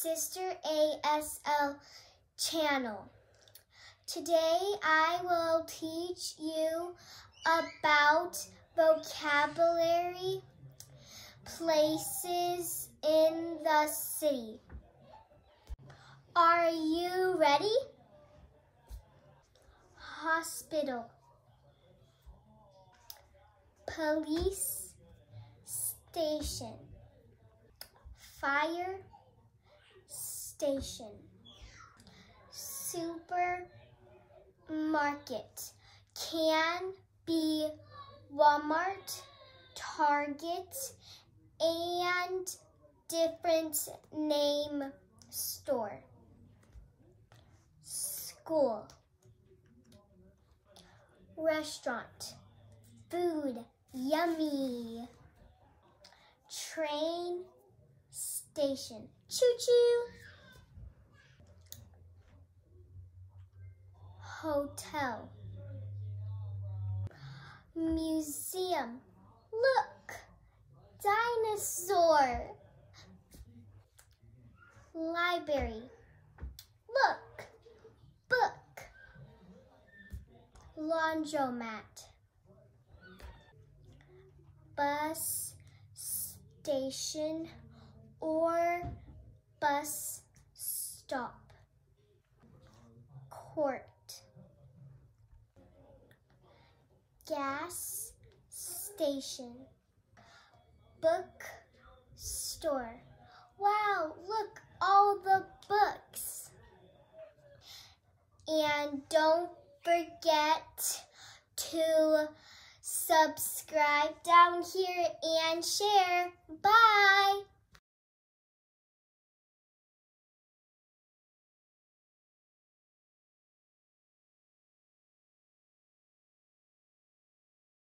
Sister ASL channel. Today I will teach you about vocabulary places in the city. Are you ready? Hospital, police station, fire station, supermarket, can be Walmart, Target, and different name store. School, restaurant, food, yummy. Train station, choo-choo. Hotel, museum, look, dinosaur. Library, look, book. Laundromat, bus station or bus stop. Court, gas station, bookstore. Wow, look, all the books. And don't forget to subscribe down here and share. Bye!